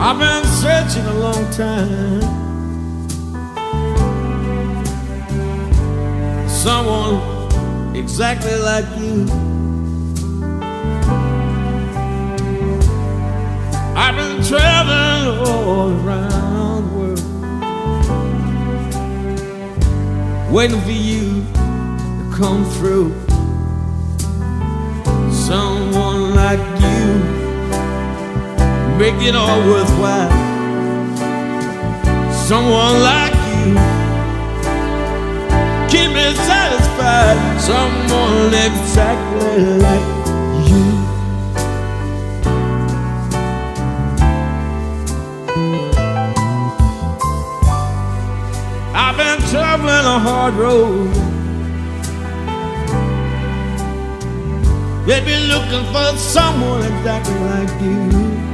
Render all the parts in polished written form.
I've been searching a long time. Someone exactly like you. I've been traveling all around the world, waiting for you to come through. Someone like you, make it all worthwhile. Someone like you, keep me satisfied. Someone exactly like you. I've been traveling a hard road, baby, looking for someone exactly like you.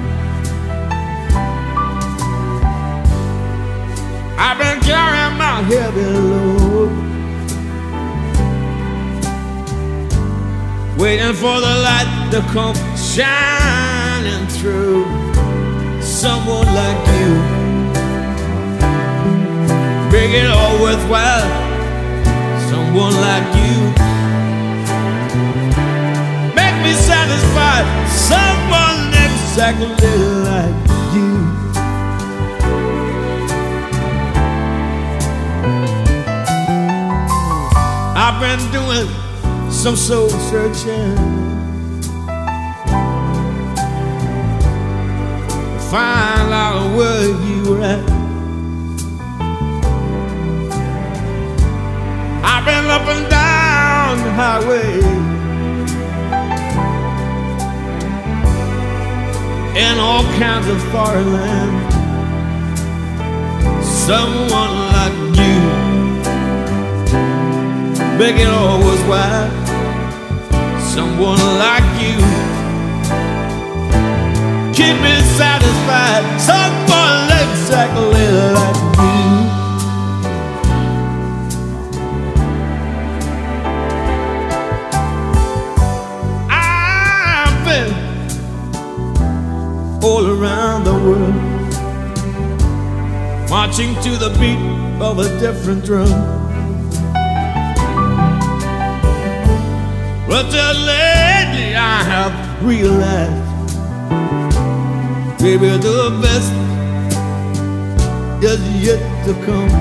I've been carrying my heavy load, waiting for the light to come shining through. Someone like you, make it all worthwhile. Someone like you, make me satisfied. Someone exactly like you. I've been doing some soul searching, find out where you were at. I've been up and down the highway, in all kinds of foreign lands. Someone like you, make it all worthwhile. Someone like you, keep me satisfied. Someone exactly like you. I've been all around the world, marching to the beat of a different drum. But lately I have realized, baby, the best is yet to come.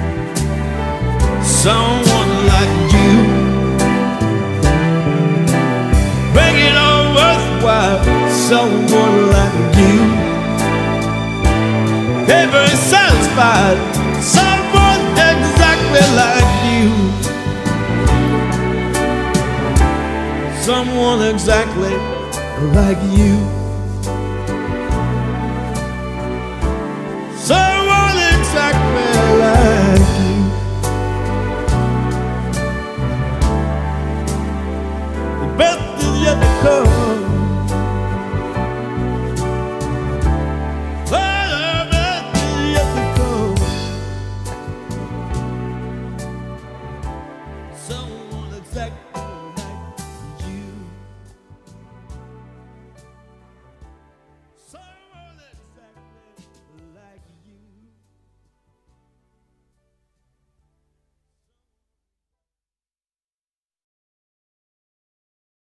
Someone like you, make it all worthwhile. Someone like you, ever satisfied. Someone exactly like you. Someone exactly like you.